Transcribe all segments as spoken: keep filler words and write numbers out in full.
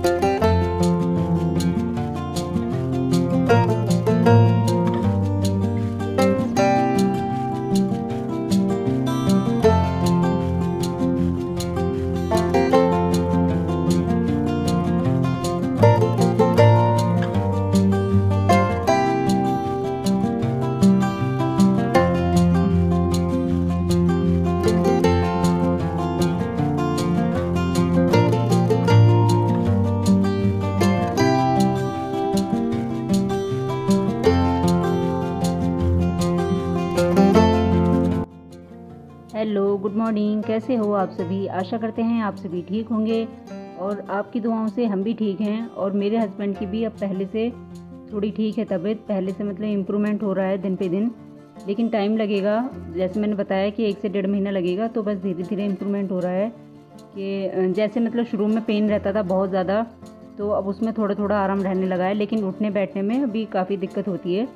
Hello, good morning. कैसे हो आप सभी? आशा करते हैं आप सभी ठीक होंगे और आपकी दुआओं से हम भी ठीक हैं। और मेरे हस्बैंड की भी अब पहले से थोड़ी ठीक है तबीयत, पहले से मतलब इम्प्रूवमेंट हो रहा है दिन पे दिन, लेकिन टाइम लगेगा। जैसे मैंने बताया कि एक से डेढ़ महीना लगेगा, तो बस धीरे धीरे इम्प्रूवमेंट हो रहा है। कि जैसे मतलब शुरू में पेन रहता था बहुत ज़्यादा, तो अब उसमें थोड़ा थोड़ा आराम रहने लगा है, लेकिन उठने बैठने में अभी काफ़ी दिक्कत होती है।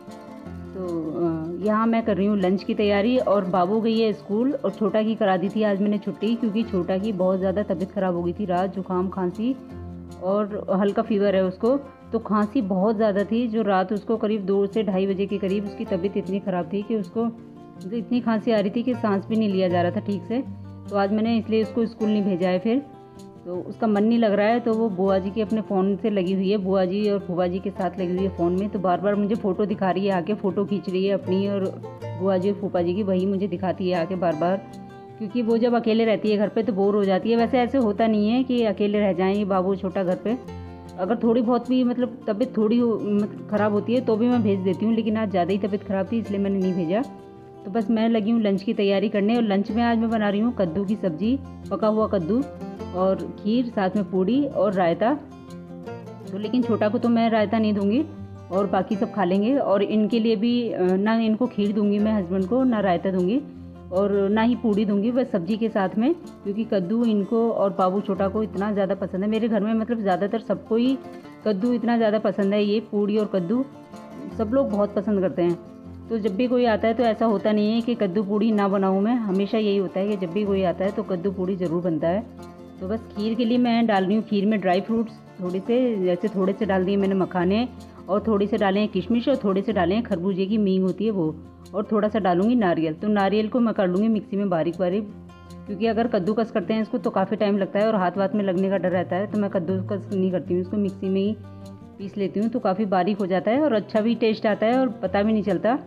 तो यहाँ मैं कर रही हूँ लंच की तैयारी, और बाबू गई है स्कूल, और छोटा की करा दी थी आज मैंने छुट्टी, क्योंकि छोटा की बहुत ज़्यादा तबीयत ख़राब हो गई थी रात, जुकाम खांसी और हल्का फीवर है उसको। तो खांसी बहुत ज़्यादा थी, जो रात उसको करीब दो से ढाई बजे के करीब उसकी तबीयत इतनी ख़राब थी कि उसको इतनी खांसी आ रही थी कि सांस भी नहीं लिया जा रहा था ठीक से। तो आज मैंने इसलिए उसको स्कूल नहीं भेजा है। फिर तो उसका मन नहीं लग रहा है, तो वो बुआ जी के अपने फ़ोन से लगी हुई है, बुआ जी और फूफा जी के साथ लगी हुई है फ़ोन में। तो बार बार मुझे फ़ोटो दिखा रही है, आके फ़ोटो खींच रही है अपनी और बुआ जी और फूफा जी की, वही मुझे दिखाती है आके बार बार। क्योंकि वो जब अकेले रहती है घर पे तो बोर हो जाती है। वैसे ऐसे होता नहीं है कि अकेले रह जाएँ, बाबू छोटा घर पे। अगर थोड़ी बहुत भी मतलब तबीयत थोड़ी मतलब ख़राब होती है तो भी मैं भेज देती हूँ, लेकिन आज ज़्यादा ही तबीयत ख़राब थी इसलिए मैंने नहीं भेजा। तो बस मैं लगी हूँ लंच की तैयारी करने, और लंच में आज मैं बना रही हूँ कद्दू की सब्ज़ी, पका हुआ कद्दू और खीर, साथ में पूड़ी और रायता। तो लेकिन छोटा को तो मैं रायता नहीं दूंगी और बाकी सब खा लेंगे। और इनके लिए भी ना इनको खीर दूंगी मैं हस्बैंड को, ना रायता दूंगी और ना ही पूड़ी दूंगी, बस सब्जी के साथ में। क्योंकि कद्दू इनको और बाबू छोटा को इतना ज़्यादा पसंद है मेरे घर में, मतलब ज़्यादातर सबको ही कद्दू इतना ज़्यादा पसंद है। ये पूड़ी और कद्दू सब लोग बहुत पसंद करते हैं। तो जब भी कोई आता है तो ऐसा होता नहीं है कि कद्दू पूड़ी ना बनाऊँ मैं, हमेशा यही होता है कि जब भी कोई आता है तो कद्दू पूड़ी ज़रूर बनता है। तो बस खीर के लिए मैं डाल रही हूँ, खीर में ड्राई फ्रूट्स थोड़े से, जैसे थोड़े से डाल दिए मैंने मखाने, और थोड़े से डाले हैं किशमिश, और थोड़े से डाले हैं खरबूजे की मींग होती है वो, और थोड़ा सा डालूंगी नारियल। तो नारियल को मैं कर लूँगी मिक्सी में बारीक बारीक, क्योंकि अगर कद्दूकस करते हैं इसको तो काफ़ी टाइम लगता है और हाथ वाथ में लगने का डर रहता है। तो मैं कद्दूकस नहीं करती हूँ, इसको मिक्सी में ही पीस लेती हूँ, तो काफ़ी बारीक हो जाता है और अच्छा भी टेस्ट आता है और पता भी नहीं चलता।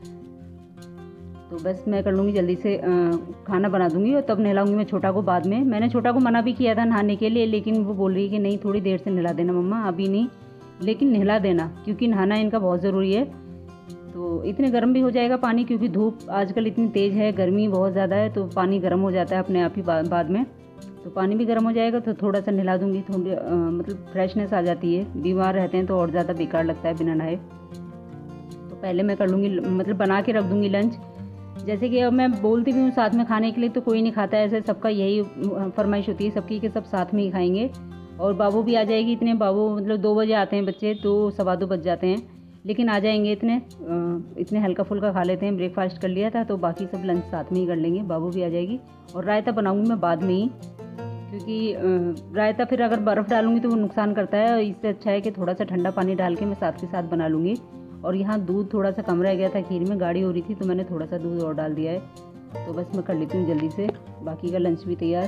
तो बस मैं कर लूँगी जल्दी से, आ, खाना बना दूँगी और तब नहलाऊँगी मैं छोटा को बाद में। मैंने छोटा को मना भी किया था नहाने के लिए, लेकिन वो बोल रही है कि नहीं थोड़ी देर से नहला देना मम्मा, अभी नहीं लेकिन नहला देना, क्योंकि नहाना इनका बहुत ज़रूरी है। तो इतने गर्म भी हो जाएगा पानी, क्योंकि धूप आजकल इतनी तेज़ है, गर्मी बहुत ज़्यादा है, तो पानी गर्म हो जाता है अपने आप ही बाद में। तो पानी भी गर्म हो जाएगा तो थोड़ा सा नहला दूँगी, थोड़ी मतलब फ्रेशनेस आ जाती है। बीमार रहते हैं तो और ज़्यादा बेकार लगता है बिना नहाए। तो पहले मैं कर लूँगी, मतलब बना के रख दूँगी लंच। जैसे कि अब मैं बोलती भी हूँ साथ में खाने के लिए, तो कोई नहीं खाता है, ऐसे सबका यही फरमाइश होती है सबकी कि सब साथ में ही खाएंगे। और बाबू भी आ जाएगी, इतने बाबू मतलब दो बजे आते हैं बच्चे, दो सवा दो बज जाते हैं, लेकिन आ जाएंगे इतने इतने हल्का फुल्का खा लेते हैं, ब्रेकफास्ट कर लिया था, तो बाकी सब लंच साथ में ही कर लेंगे। बाबू भी आ जाएगी, और रायता बनाऊँगी मैं बाद में ही, क्योंकि रायता फिर अगर बर्फ़ डालूँगी तो वो नुकसान करता है, इससे अच्छा है कि थोड़ा सा ठंडा पानी डाल के मैं साथ के साथ बना लूँगी। और यहाँ दूध थोड़ा सा कम रह गया था, खीर में गाढ़ी हो रही थी, तो मैंने थोड़ा सा दूध और डाल दिया है। तो बस मैं कर लेती हूँ जल्दी से, बाकी का लंच भी तैयार।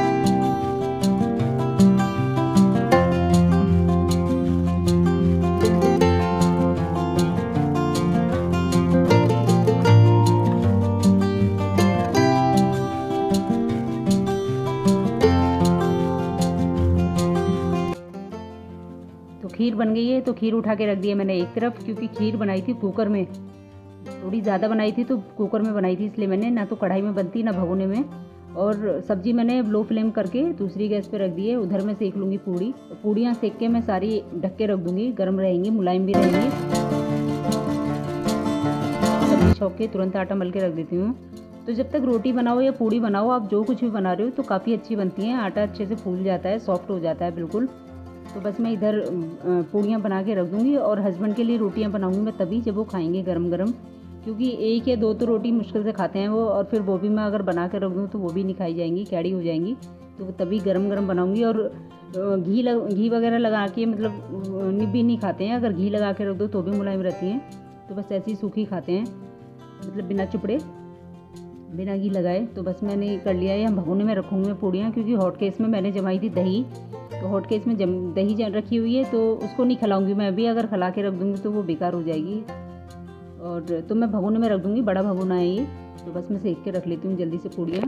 खीर बन गई है, तो खीर उठा के रख दी है मैंने एक तरफ, क्योंकि खीर बनाई थी कुकर में, थोड़ी ज़्यादा बनाई थी तो कुकर में बनाई थी, इसलिए मैंने ना तो कढ़ाई में बनती ना भगोने में। और सब्जी मैंने लो फ्लेम करके दूसरी गैस पे रख दी है, उधर मैं सेक लूँगी पूड़ी। पूड़ियाँ सेक के मैं सारी ढक के रख दूँगी, गर्म रहेंगी, मुलायम भी रहेंगी। सब्जी छौंक के तुरंत आटा मल के रख देती हूँ। तो जब तक रोटी बनाओ या पूड़ी बनाओ, आप जो कुछ भी बना रहे हो, तो काफ़ी अच्छी बनती हैं, आटा अच्छे से फूल जाता है, सॉफ्ट हो जाता है बिल्कुल। तो बस मैं इधर पूड़ियाँ बना के रख दूँगी, और हस्बैंड के लिए रोटियाँ बनाऊँगी मैं तभी जब वो खाएंगे गरम गरम, क्योंकि एक या दो तो रोटी मुश्किल से खाते हैं वो, और फिर वो भी मैं अगर बना कर रख दूँ तो वो भी नहीं खाई जाएंगी, कैड़ी हो जाएंगी। तो तभी गरम गरम बनाऊँगी। और घी लग घी वगैरह लगा के मतलब भी नहीं खाते हैं, अगर घी लगा के रख दो तो भी मुलायम रहती हैं। तो बस ऐसी सूखी खाते हैं, मतलब बिना चुपड़े, बिना घी लगाए। तो बस मैंने कर लिया है। हम भगोने में रखूँगी पूड़ियाँ, क्योंकि हॉट केस में मैंने जमाई थी दही, तो हॉट केस में जम दही रखी हुई है, तो उसको नहीं खिलाऊँगी मैं अभी। अगर खिला के रख दूँगी तो वो बेकार हो जाएगी। और तो मैं भगोने में रख दूँगी, बड़ा भगोना है ये। तो बस मैं सेक के रख लेती हूँ जल्दी से पूड़ियाँ।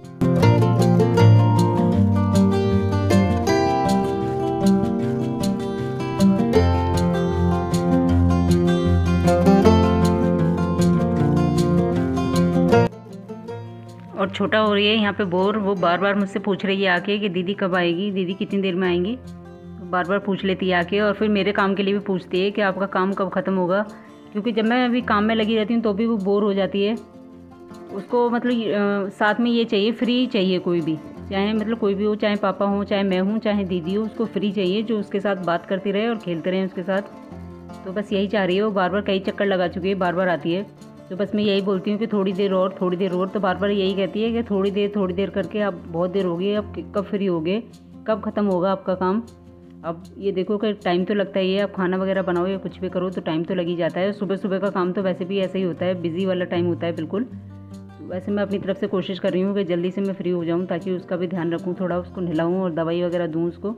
और छोटा हो रही है यहाँ पे बोर, वो बार बार मुझसे पूछ रही है आके कि दीदी कब आएगी, दीदी कितनी देर में आएंगी। तो बार बार पूछ लेती है आके, और फिर मेरे काम के लिए भी पूछती है कि आपका काम कब ख़त्म होगा। क्योंकि जब मैं अभी काम में लगी रहती हूँ तो भी वो बोर हो जाती है। उसको मतलब साथ में ये चाहिए, फ्री चाहिए कोई भी, चाहे मतलब कोई भी हो, चाहे पापा हो, चाहे मैं हूँ, चाहे दीदी हो, उसको फ्री चाहिए जो उसके साथ बात करती रहे और खेलते रहे उसके साथ। तो बस यही चाह रही है वो। बार बार कई चक्कर लगा चुकी है, बार बार आती है। तो बस मैं यही बोलती हूँ कि थोड़ी देर और, थोड़ी देर और। तो बार बार यही कहती है कि थोड़ी देर थोड़ी देर करके अब बहुत देर हो गई, अब कब फ्री होगे, कब ख़त्म होगा आपका काम। अब ये देखो कि टाइम तो लगता ही है, अब खाना वगैरह बनाओ या कुछ भी करो तो टाइम तो लग ही जाता है। सुबह सुबह का काम तो वैसे भी ऐसा ही होता है, बिज़ी वाला टाइम होता है बिल्कुल। तो वैसे मैं अपनी तरफ से कोशिश कर रही हूँ कि जल्दी से मैं फ्री हो जाऊँ, ताकि उसका भी ध्यान रखूँ, थोड़ा उसको नहलाऊँ और दवाई वगैरह दूँ उसको।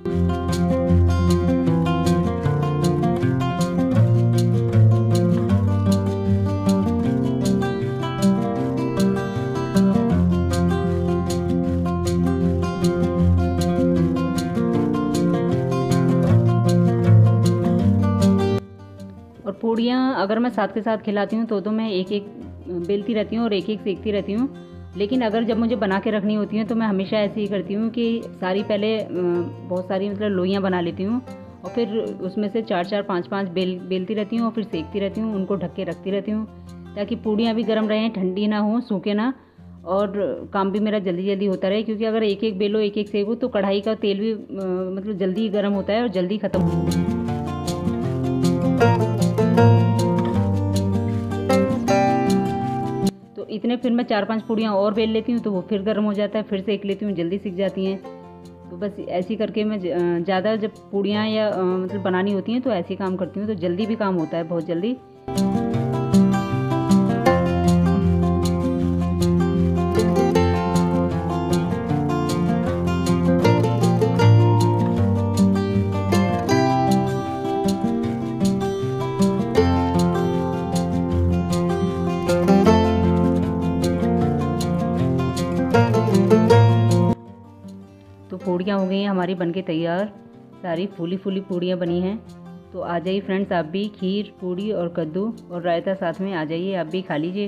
पूड़ियाँ अगर मैं साथ के साथ खिलाती हूँ तो तो मैं एक एक बेलती रहती हूँ और एक एक सेकती रहती हूँ। लेकिन अगर जब मुझे बना के रखनी होती हैं तो मैं हमेशा ऐसे ही करती हूँ कि सारी पहले बहुत सारी मतलब लोइयाँ बना लेती हूँ, और फिर उसमें से चार चार पाँच पाँच बेल बेलती रहती हूँ और फिर सेकती रहती हूँ, उनको ढक के रखती रहती हूँ, ताकि पूड़ियाँ भी गर्म रहें, ठंडी ना हो, सूखे ना, और काम भी मेरा जल्दी जल्दी होता रहे। क्योंकि अगर एक एक बेलो एक एक सेको तो कढ़ाई का तेल भी मतलब जल्दी गर्म होता है और जल्दी ख़त्म होता है। इतने फिर मैं चार पांच पूड़ियाँ और बेल लेती हूँ तो वो फिर गर्म हो जाता है, फिर सेक लेती हूँ, जल्दी सीख जाती हैं। तो बस ऐसी करके मैं ज़्यादा जब पूड़ियाँ या मतलब बनानी होती हैं तो ऐसे काम करती हूँ, तो जल्दी भी काम होता है, बहुत जल्दी। तो पूड़ियाँ हो गई हैं हमारी बनके तैयार, सारी फूली फूली पूड़ियाँ बनी हैं। तो आ जाइए फ्रेंड्स, आप भी खीर, पूड़ी और कद्दू और रायता साथ में आ जाइए, आप भी खा लीजिए।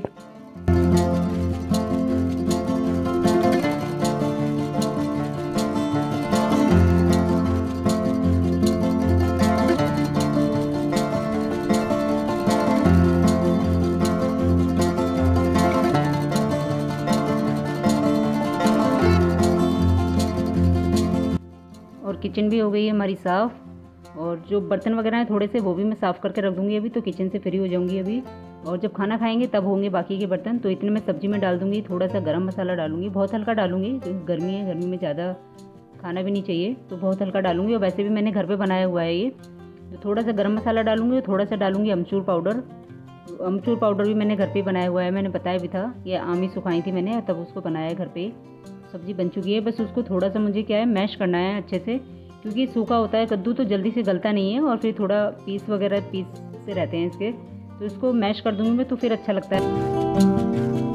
और किचन भी हो गई है हमारी साफ़, और जो बर्तन वगैरह हैं थोड़े से वो भी मैं साफ़ करके रख दूँगी अभी, तो किचन से फ्री हो जाऊँगी अभी। और जब खाना खाएंगे तब होंगे बाकी के बर्तन। तो इतने में सब्ज़ी में डाल दूँगी, थोड़ा सा गरम मसाला डालूँगी, बहुत हल्का डालूँगी क्योंकि गर्मी है, गर्मी में ज़्यादा खाना भी नहीं चाहिए, तो बहुत हल्का डालूँगी। और वैसे भी मैंने घर पर बनाया हुआ है ये, तो थोड़ा सा गरम मसाला डालूँगी और थोड़ा सा डालूँगी अमचूर पाउडर। अमचूर पाउडर भी मैंने घर पर बनाया हुआ है, मैंने बताया भी था, ये आमी सुखाई थी मैंने, तब उसको बनाया है घर पर। सब्ज़ी बन चुकी है, बस उसको थोड़ा सा मुझे क्या है मैश करना है अच्छे से, क्योंकि सूखा होता है कद्दू तो जल्दी से गलता नहीं है, और फिर थोड़ा पीस वगैरह पीस से रहते हैं इसके, तो इसको मैश कर दूँगी मैं, तो फिर अच्छा लगता है।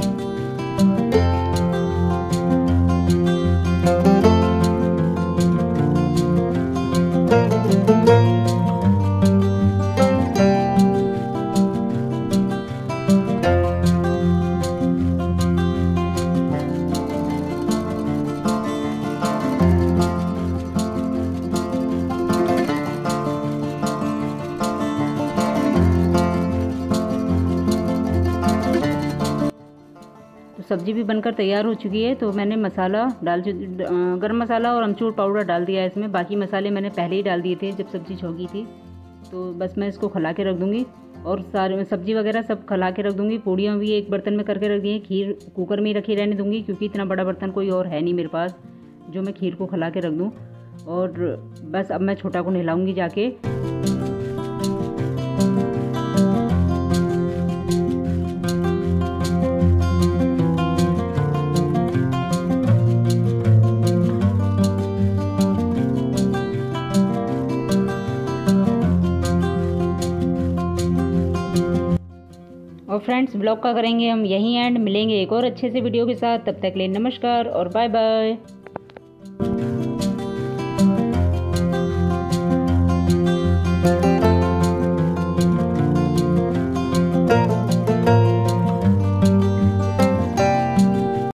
सब्ज़ी भी बनकर तैयार हो चुकी है। तो मैंने मसाला डाल गरम मसाला और अमचूर पाउडर डाल दिया है इसमें, बाकी मसाले मैंने पहले ही डाल दिए थे जब सब्ज़ी छोकी थी। तो बस मैं इसको खिला के रख दूँगी। और सारे सब्जी वगैरह सब खला के रख दूँगी। पूड़ियाँ भी एक बर्तन में करके रख दी हैं। खीर कुकर में ही रखी रहने दूँगी क्योंकि इतना बड़ा बर्तन कोई और है नहीं मेरे पास जो मैं खीर को खला के रख दूँ। और बस अब मैं छोटा को नहलाऊँगी जाके। और फ्रेंड्स, ब्लॉग का करेंगे हम यहीं एंड। मिलेंगे एक और अच्छे से वीडियो के साथ। तब तक के लिए नमस्कार और बाय बाय।